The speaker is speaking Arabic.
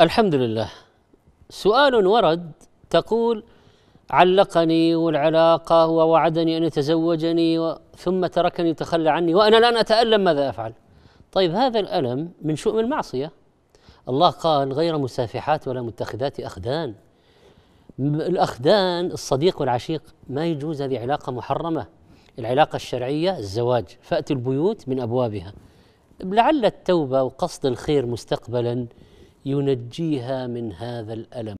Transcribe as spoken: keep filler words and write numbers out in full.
الحمد لله. سؤال ورد تقول: علقني والعلاقة ووعدني أن يتزوجني و... ثم تركني وتخلى عني وأنا الآن أتألم، ماذا أفعل؟ طيب، هذا الألم من شؤم المعصية. الله قال: غير مسافحات ولا متخذات أخدان. الأخدان الصديق والعشيق ما يجوز، هذه علاقة محرمة. العلاقة الشرعية الزواج، فأتوا البيوت من أبوابها. لعل التوبة وقصد الخير مستقبلا ينجيها من هذا الألم.